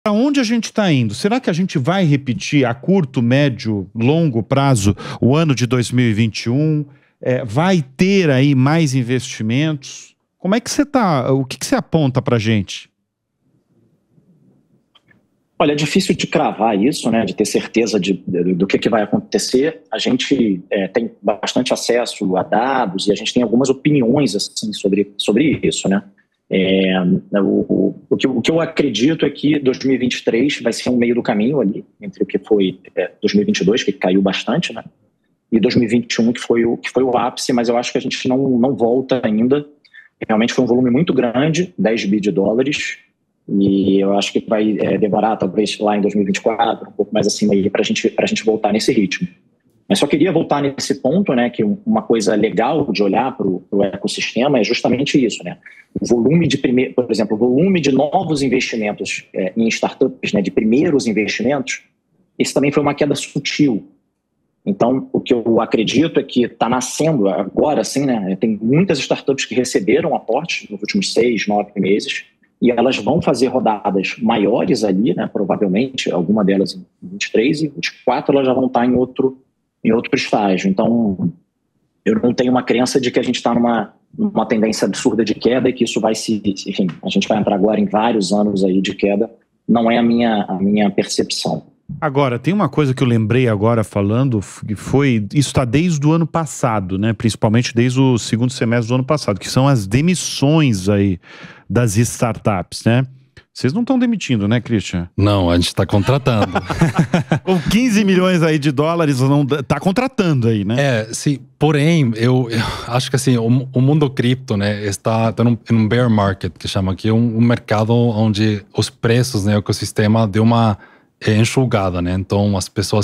Para onde a gente está indo? Será que a gente vai repetir a curto, médio, longo prazo o ano de 2021? Vai ter aí mais investimentos? Como é que você está? O que você aponta para a gente? Olha, é difícil de cravar isso, né, de ter certeza do que vai acontecer. A gente tem bastante acesso a dados e a gente tem algumas opiniões assim, sobre isso, né? O que eu acredito é que 2023 vai ser um meio do caminho ali, entre o que foi 2022, que caiu bastante, né, e 2021, que foi o ápice, mas eu acho que a gente não volta ainda. Realmente foi um volume muito grande, 10 bi de dólares, e eu acho que vai demorar talvez lá em 2024, um pouco mais acima aí, para a gente voltar nesse ritmo. Mas só queria voltar nesse ponto, né, que uma coisa legal de olhar para o ecossistema é justamente isso, né? O volume por exemplo, o volume de novos investimentos em startups, né, de primeiros investimentos, esse também foi uma queda sutil. Então, o que eu acredito é que está nascendo agora, assim, né? Tem muitas startups que receberam aporte nos últimos 6, 9 meses, e elas vão fazer rodadas maiores ali, né? Provavelmente, alguma delas em 23 e 24 elas já vão estar em outro estágio. Então, eu não tenho uma crença de que a gente está numa tendência absurda de queda e que isso vai enfim, a gente vai entrar agora em vários anos aí de queda. Não é a minha percepção. Agora, tem uma coisa que eu lembrei agora falando, que isso está desde o ano passado, né? Principalmente desde o segundo semestre do ano passado, que são as demissões aí das startups, né? Vocês não estão demitindo, né, Christian? Não, a gente está contratando. Com 15 milhões aí de dólares, não tá contratando aí, né? Sim. Porém, eu acho que assim, o mundo cripto, né, está num bear market, que chama aqui, um mercado onde os preços, né, o ecossistema deu uma enxugada, né? Então,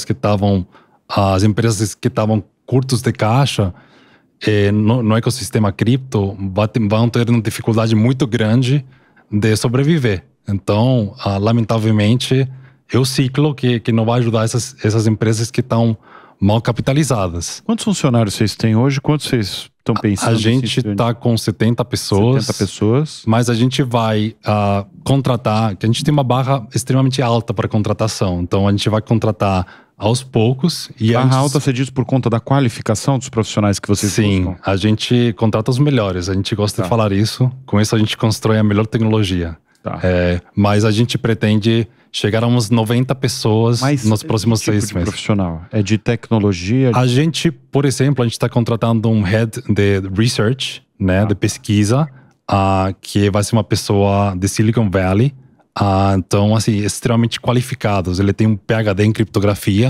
as empresas que estavam curtos de caixa no ecossistema cripto vão ter uma dificuldade muito grande de sobreviver. Então, lamentavelmente, é o ciclo que não vai ajudar essas empresas que estão mal capitalizadas. Quantos funcionários vocês têm hoje? Quantos vocês estão pensando? A gente está com 70 pessoas. 70 pessoas. Mas a gente vai contratar, que a gente tem uma barra extremamente alta para contratação. Então, a gente vai contratar aos poucos. Barra alta, você diz por conta da qualificação dos profissionais que vocês buscam? Sim, a gente contrata os melhores. A gente gosta de falar isso. Com isso, a gente constrói a melhor tecnologia. Mas a gente pretende chegar a uns 90 pessoas nos próximos 6 meses. Profissional? É de tecnologia? A gente, por exemplo, a gente está contratando um head de research, né, de pesquisa, que vai ser uma pessoa de Silicon Valley. Então, assim, extremamente qualificados. Ele tem um PhD em criptografia.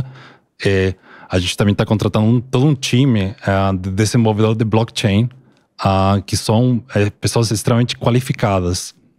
A gente também está contratando todo um time de desenvolvedor de blockchain, que são pessoas extremamente qualificadas.